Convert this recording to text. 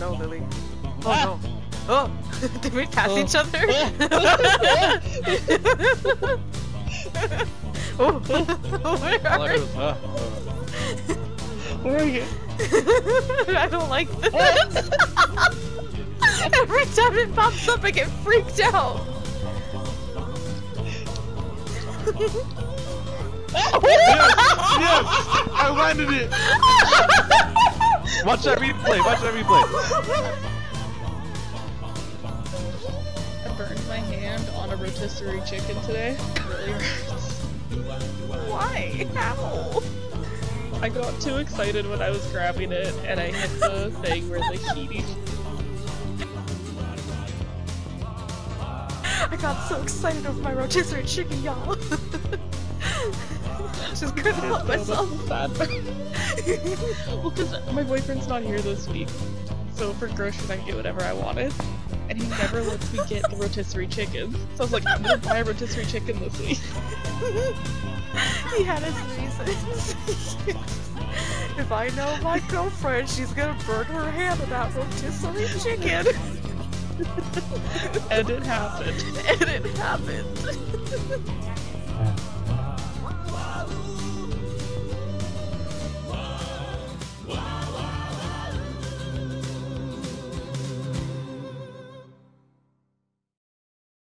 no, Lily. Oh no. Oh! Did we pass each other? Oh! Where are you? Where are you? I don't like this. Every time it pops up, I get freaked out. Yes! I landed it! Watch that replay, watch that replay. I burned my hand on a rotisserie chicken today. It really hurts. Why? How? I got too excited when I was grabbing it and I hit the thing where the heat. I got so excited over my rotisserie chicken, y'all. Just couldn't help myself. Sad. Well, because my boyfriend's not here this week, so for groceries I can get whatever I wanted, and he never lets me get the rotisserie chicken. So I was like, I'm gonna buy a rotisserie chicken this week. He had his reasons. If I know my girlfriend, she's gonna burn her hand on that rotisserie chicken. And it happened. And it happened.